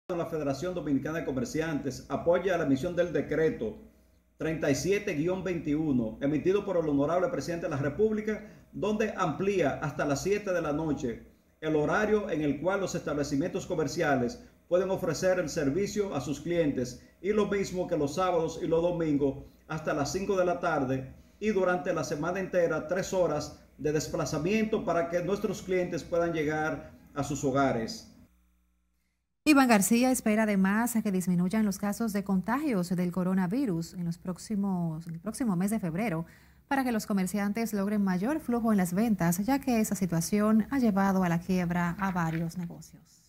La Federación Dominicana de Comerciantes apoya la emisión del decreto 37-21 emitido por el honorable presidente de la República, donde amplía hasta las 7 de la noche el horario en el cual los establecimientos comerciales pueden ofrecer el servicio a sus clientes, y lo mismo que los sábados y los domingos hasta las 5 de la tarde, y durante la semana entera 3 horas de desplazamiento para que nuestros clientes puedan llegar a sus hogares. Iván García espera además a que disminuyan los casos de contagios del coronavirus en el próximo mes de febrero, para que los comerciantes logren mayor flujo en las ventas, ya que esa situación ha llevado a la quiebra a varios negocios.